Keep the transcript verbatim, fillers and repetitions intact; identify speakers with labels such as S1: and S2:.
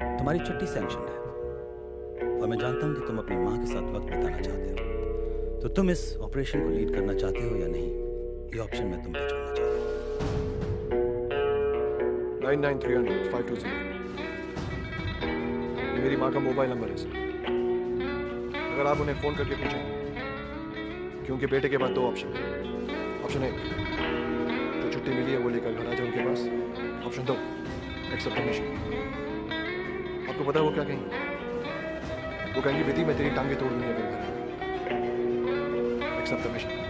S1: तुम्हारी छुट्टी सैंक्शन है और मैं जानता हूं कि तुम अपनी माँ के साथ वक्त बिताना चाहते हो। तो तुम इस ऑपरेशन को लीड करना चाहते हो या नहीं, ये ऑप्शन मैं तुम पे छोड़ना चाहता हूँ।
S2: Nine nine three hundred five two zero ये मेरी माँ का मोबाइल नंबर है सर। अगर आप उन्हें फोन करके पूछें कि उनके बेटे के बाद दो ऑप्शन है। ऑप्शन एक, जो छुट्टी मिली है वो लेकर घर आ जाए उनके पास। ऑप्शन दो, एक्सेप्ट द मिशन। आपको पता है वो क्या कहेंगे? वो कहेंगे विधि मैं तेरी टांगे तोड़ दूंगी अगर घर आया। Accept the mission.